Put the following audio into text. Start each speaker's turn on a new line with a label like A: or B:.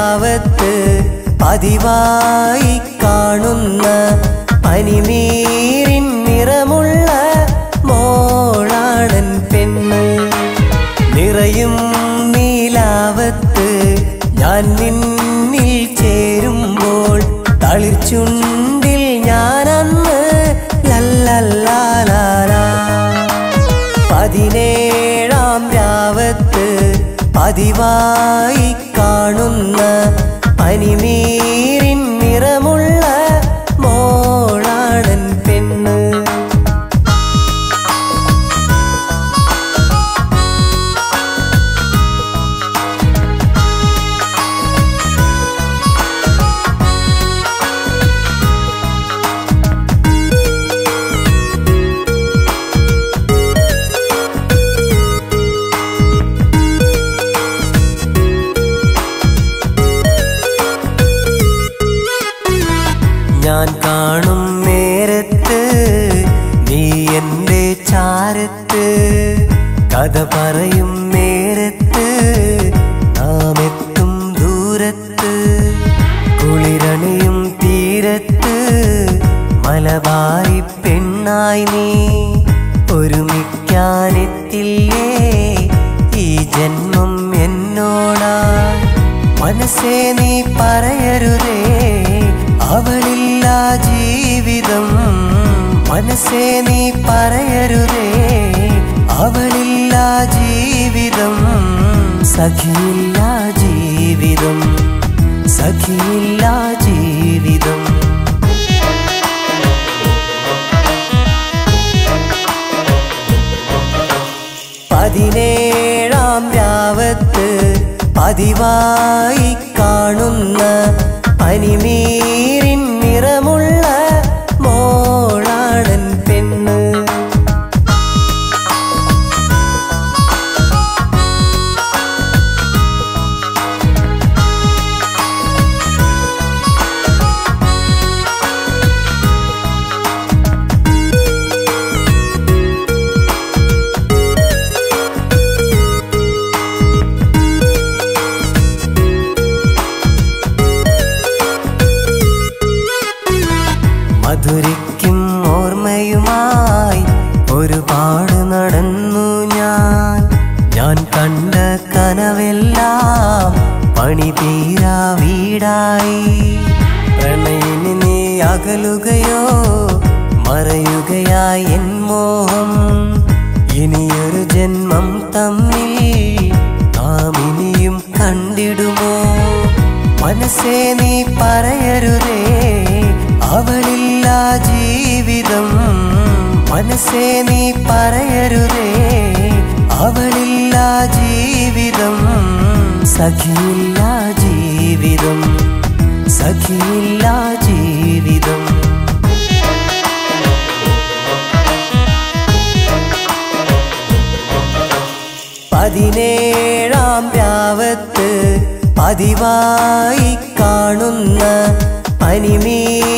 A: രാവത്ത് പതിവായി കാണുന്ന പനിനീരിൻ നിറമുള്ള മോളാണൻ പെണ്ണ്. നിറയും നീലാവത്ത് ഞാൻ നിന്നിൽ ചേരുമ്പോൾ തളിർച്ചുണ്ടിൽ ഞാനന്ന് ലല്ലല്ലാലാ. 17-ാം രാവത്ത് പതിവായി കാണുന്ന പനിനീരിൻ നിറമുള്ള മോളാണൻ പെണ്ണ്. ഞാൻ കാണും നേരത്ത് നീ എൻ്റെ ചാരത്ത്, കഥ പറയും നേരത്ത് നാം എത്തും ദൂരത്ത്. കുളിരണിയും തീരത്ത് മലബാരി പെണ്ണായി നീ ഒരുമിക്കാനെത്തില്ലേ ഈ ജന്മം എന്നോടായി. മനസ്സേ നീ പറയരുതേ അവളില്ല ജീവിതം, മനസ്സേ നീ പറയരുതേ അവളില്ല ജീവിതം. സഖിയില്ല ജീവിതം, സഖിയില്ല ജീവിതം. 17-ാം രാവത്ത് പതിവായി കാണുന്ന പനിനീരിൻ നിറമുള്ള മോളാണൻ പെണ്ണ്. മധുരിക്കും ഓർമ്മയുമായി ഒരുപാട് നടന്നു ഞാൻ കണ്ട കനവെല്ലാം പണി തീരാ വീടായി. പ്രണയിനി നീ അകലുകയോ മറയുകയായി എൻ മോഹം. ഇനിയൊരു ജന്മം തമ്മിൽ നാം ഇനിയും കണ്ടിടുമോ? മനസ്സേ നീ പറയരുതേ അവളില്ല ജീവിതം, മനസ്സേ നീ പറയരുതേ അവളില്ല ജീവിതം. സഖിയില്ല ജീവിതം, സഖിയില്ല ജീവിതം. 17-ാം രാവത്ത് പതിവായി കാണുന്ന പനിനീരിൻ